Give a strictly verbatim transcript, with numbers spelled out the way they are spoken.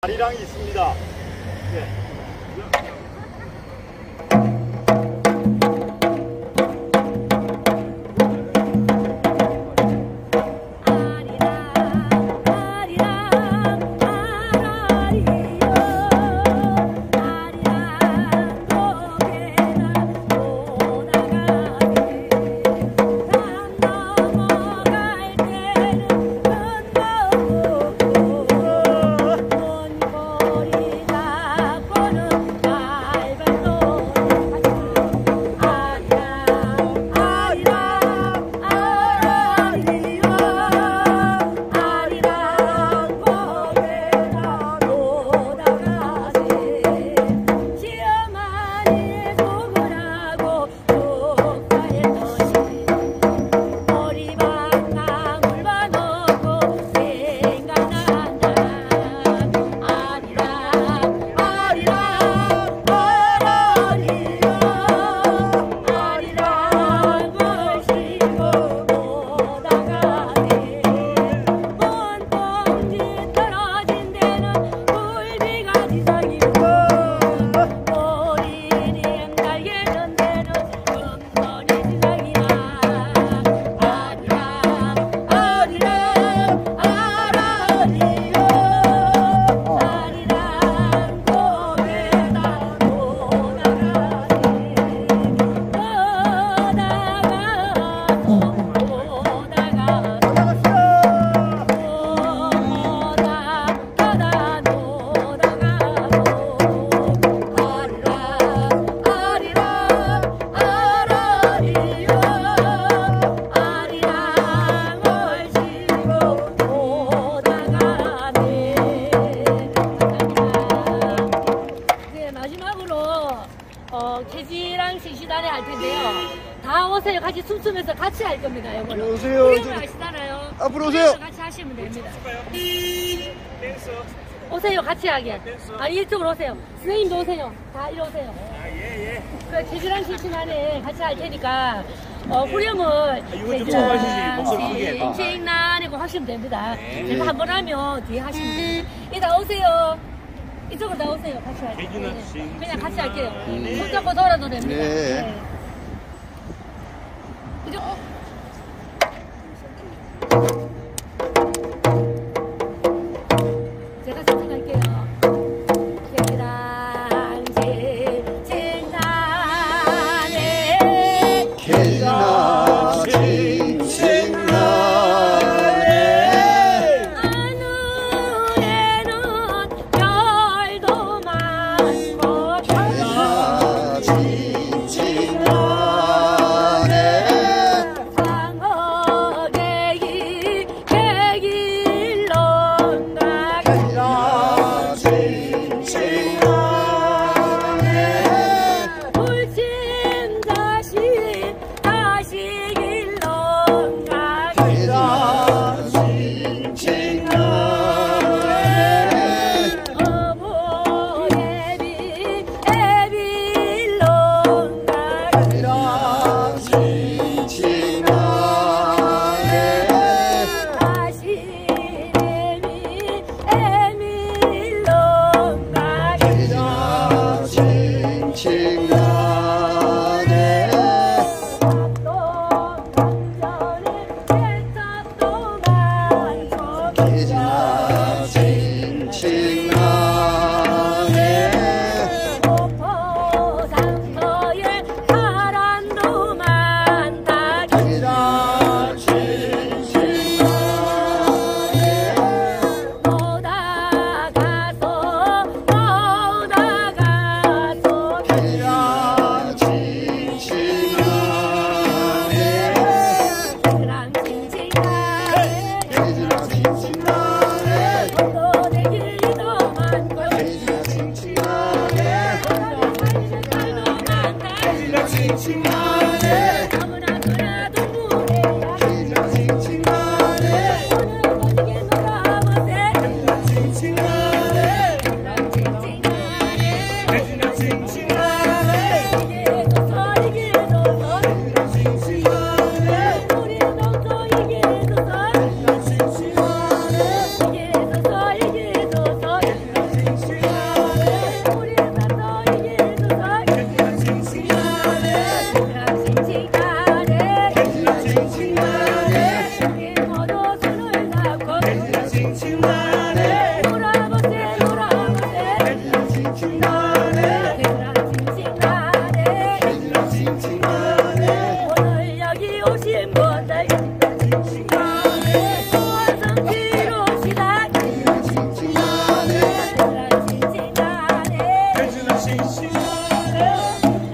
아리랑이 있습니다. 네. 개지랑 싱시단에 할 텐데요. 다 오세요. 같이 춤추면서 같이 할 겁니다. 이거는. 오세요. 구경을 하시잖아요. 앞으로 오세요. 같이 하시면 됩니다. 오세요. 같이 하게. 아니 이쪽으로 오세요. 선생님도 오세요. 다 이리 오세요. 아, 예, 예. 그 개지랑 싱시단에 같이 할 테니까 어, 후렴을 개지랑 싱싱난이고 하시면 됩니다. 제가 한 번 하면 뒤에 하시면 됩니다. 이따 오세요. 이쪽으로 나오세요. 같이 할게요. 네. 그냥 같이 할게요. 네. 손 잡고 돌아도 됩니다. 네. 네. 이쪽. 제가 선택할게요. 계란지 칭찬해 계란지 칭찬해 하늘에는 별도 많고 계란지 칭찬해 상어개기 백일론가 계란지 안녕하세요.